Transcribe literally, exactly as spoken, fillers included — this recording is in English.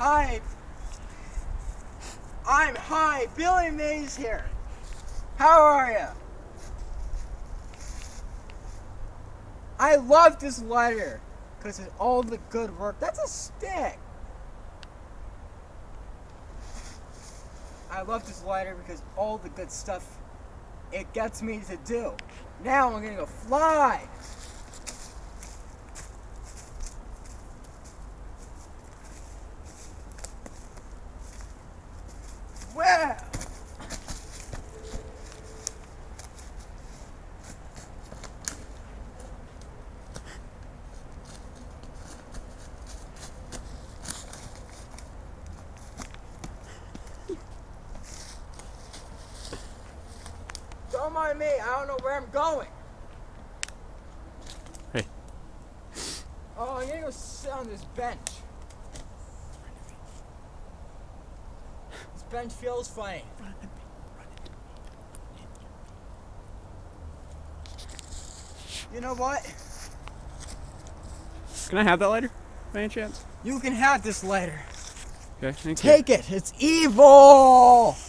Hi. I'm hi, Billy Mays here. How are you? I love this lighter because it's all the good work. That's a stick. I love this lighter because all the good stuff it gets me to do. Now I'm gonna go fly. Wow. Don't mind me, I don't know where I'm going. Hey. Oh, I'm gonna go sit on this bench. This bench feels funny. You know what? Can I have that lighter, by any chance? You can have this later. Okay, thank you. Take it, it's evil!